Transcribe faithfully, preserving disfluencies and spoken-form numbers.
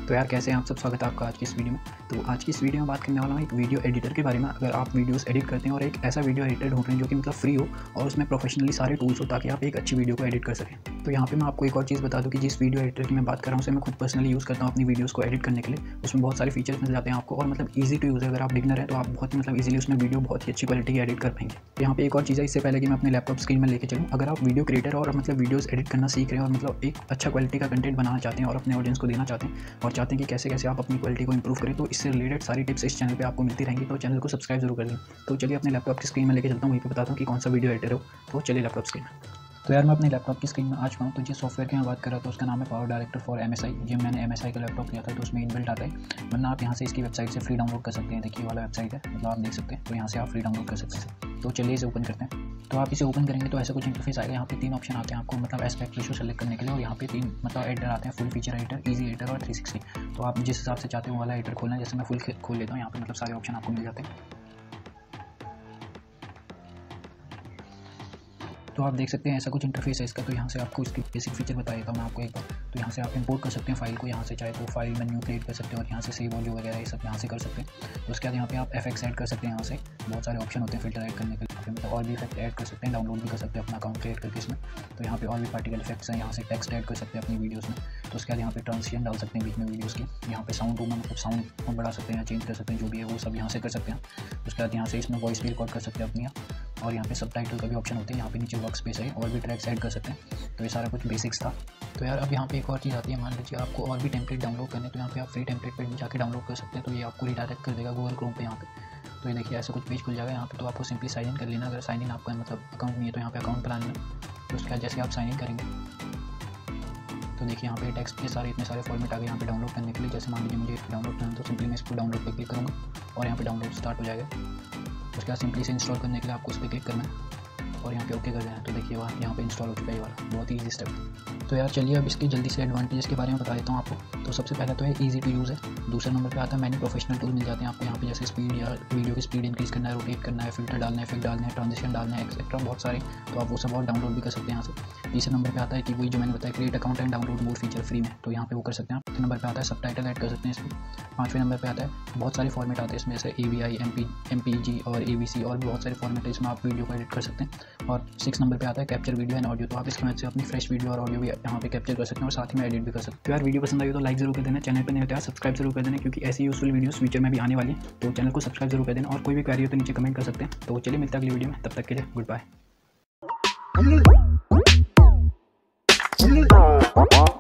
तो यार कैसे हैं आप सब, स्वागत है आपका आज की इस वीडियो में। तो आज की इस वीडियो में बात करने वाला हूँ एक वीडियो एडिटर के बारे में। अगर आप वीडियोस एडिट करते हैं और एक ऐसा वीडियो एडिटर ढूंढ रहे हैं जो कि मतलब फ्री हो और उसमें प्रोफेशनली सारे टूल्स हो ताकि आप एक अच्छी वीडियो को एडिट कर सकें। तो यहाँ पे मैं आपको एक और चीज़ बता दूँ कि जिस वीडियो एडिटर की मैं बात कर रहा हूँ उसे मैं खुद पर्सनली यूज़ करता हूँ अपनी वीडियोज़ को एडिट करने के लिए। उसमें बहुत सारे फीचर्स मिल जाते हैं आपको और मतलब ईजी टू यूज़ है। अगर आप बिगनर हैं तो आप बहुत मतलब ईजिली उसमें वीडियो बहुत ही अच्छी क्वालिटी की एडिट कर पाएंगे। तो यहाँ पे एक और चीज़ है, इससे पहले कि मैं अपने लैपटॉप स्क्रीन में लेके चलूँ, अगर आप वीडियो क्रिएटर और मतलब वीडियोज़ एडिट करना सीख रहे हैं और मतलब एक अच्छा क्वालिटी का कंटेंट बनाना चाहते हैं और अपने ऑडियंस को देना चाहते हैं और चाहते हैं कि कैसे कैसे आप अपनी क्वालिटी को इंप्रूव करें, तो इससे रिलेटेड सारी टिप्स इस चैनल पे आपको मिलती रहेंगी। तो चैनल को सब्सक्राइब जरूर कर लें। तो चलिए अपने लैपटॉप की स्क्रीन में लेके चलता हूँ, वहीं पे बताता हूँ कि कौन सा वीडियो एडिटर हो। तो चलिए लैपटॉप स्क्रीन में। तो यार मैं अपने लैपटॉप की स्क्रीन में आ चुका हूँ। तो जिस सॉफ्टवेयर की मैं बात कर रहा था उसका नाम है power director for M S I. जब मैंने एम एस आई का लैपटॉप लिया था तो उसमें इनबिल्ट आता है, वरना आप यहाँ से इसकी वेबसाइट से फ्री डाउनलोड कर सकते हैं। देखिए वाला वेबसाइट है, मतलब आप देख सकते हैं, तो यहाँ से आप फ्री डाउनलोड कर सकते हैं। तो चलिए इसे ओपन करते हैं। तो आप इसे ओपन करेंगे तो ऐसा कुछ इंटरफेस आएगा। यहाँ पे तीन ऑप्शन आते हैं आपको, मतलब एस्पेक्ट रेशियो सेलेक्ट करने के लिए, और यहाँ पे तीन मतलब एडिटर आते हैं, full feature editor, easy editor और थ्री सिक्सटी। तो आप जिस हिसाब से चाहते हो वाला एडिटर खोलना है, जैसे मैं फुल खोल लेता हूँ। यहाँ पे मतलब सारे ऑप्शन आपको मिल जाते हैं। तो आप देख सकते हैं ऐसा कुछ इंटरफेस है इसका। तो यहाँ से आपको इसकी बेसिक फीचर बताएगा मैं आपको एक बार। तो यहाँ से आप इंपोर्ट कर सकते हैं फाइल को, यहाँ से चाहे तो फाइल मेन्यू क्रिएट कर सकते हैं और यहाँ से सेव ऑडियो वगैरह ये सब यहाँ से कर सकते हैं। तो उसके बाद यहाँ पे आप एफेक्ट्स ऐड कर सकते हैं। यहाँ से बहुत सारे ऑप्शन होते हैं फिल्टर ऐड करने के लिए। यहाँ पे मतलब और भी इफेक्ट ऐड कर सकते हैं, डाउनलोड भी कर सकते हैं अपना अकाउंट क्रिएट करके इसमें। तो यहाँ पे और भी पार्टिकल इफेक्ट्स हैं। यहाँ से टेक्स्ट ऐड कर सकते हैं अपनी वीडियोज़ में। तो उसके बाद यहाँ पे ट्रांजिशन डाल सकते हैं बीच में वीडियोज़ की। यहाँ पे साउंड रूम में मतलब साउंड बढ़ा सकते हैं, चेंज कर सकते हैं, जो भी है वो सब यहाँ से कर सकते हैं। उसके बाद यहाँ से इसमें वॉइस भी रिकॉर्ड कर सकते हैं अपनी, और यहाँ पे सबटाइटल का भी ऑप्शन होते हैं। यहाँ पे नीचे वर्क स्पेस है और भी ट्रैक्स ऐड कर सकते हैं। तो ये सारा कुछ बेसिक्स था। तो यार अब यहाँ पे एक और चीज़ आती है, मान लीजिए आपको और भी टेम्पलेट डाउनलोड करने, तो यहाँ पे आप फ्री टेम्पलेट पे जाके डाउनलोड कर सकते हैं। तो ये आपको रिडायरेक्ट कर देगा गूगल क्रोम पे यहाँ पे। तो ये देखिए ऐसा कुछ पेज खुल जाएगा यहाँ पे। तो आपको सिंपली साइन इन कर लेना। अगर साइन इन आपका मतलब अकाउंट नहीं है तो यहाँ पे अकाउंट बनाना। तो उसके बाद जैसे आप साइन इन करेंगे तो देखिए यहाँ पे टेक्स्ट के सारे इतने सारे फॉर्मेट आ गए यहाँ पे डाउनलोड करने के लिए। जैसे मान लीजिए मुझे डाउनलोड करना है तो सिंपली मैं इसको डाउनलोड पर क्लिक करूँगा और यहाँ पे डाउनलोड स्टार्ट हो जाएगा। उसके बाद सिंपली से इंस्टॉल करने के लिए आपको उस पर क्लिक करना है और यहाँ पे ओके कर देना है। तो देखिए वहाँ यहाँ पे इंस्टॉल हो चुका है ये वाला, बहुत ही ईजी स्टेप। तो यार चलिए अब इसके जल्दी से एडवांटेजेस के बारे में बता देता हूँ आपको। तो सबसे पहला तो है ईजी टू यूज़ है। दूसरे नंबर पे आता है मैंने प्रोफेशनल टूल मिल जाते हैं आपको यहाँ पे, जैसे स्पीड या वीडियो की स्पीड इंक्रीज़ करना है, रोटेट करना है, फिल्टर डालना है, इफेक्ट डालना है, ट्रांजिशन डालना है, एक्सेट्रा बहुत सारे। तो आप वो सब और डाउनलोड भी कर सकते हैं यहाँ से। तीसरे नंबर पे आता है कि वही जो मैंने बताया create account and download more feature free में, तो यहाँ पे वो कर सकते हैं। चौथे नंबर पे आता है सबटाइटल ऐड कर सकते हैं इसमें। पाँचवें नंबर पे आता है बहुत सारे फॉर्मेट आते हैं इसमें, जैसे A V I, M P M P G और ए वी सी, और भी बहुत सारे फॉर्मेट है इसमें, आप वीडियो को एडिट कर सकते हैं। और सिक्स नंबर पे आता है कैप्चर वीडियो एंड ऑडियो। तो आप इसकी मदद से अपनी फ्रेश वीडियो और ऑडियो भी यहाँ पे कैप्चर कर सकते हैं और साथ ही में एडिट भी कर सकते हैं। तो यार वीडियो पसंद आई तो लाइक जरूर कर देना, चैनल पर नहीं होता है सब्सक्राइब जरूर कर देना, क्योंकि ऐसी यूजफुल वीडियोस फ्यूचर में भी आने वाली है। तो चैनल को सब्सक्राइब जरूर कर देना और कोई भी क्वेरी हो तो नीचे कमेंट कर सकते हैं। तो चलिए मिलते हैं अगली वीडियो में, तब तक के लिए गुड बाय।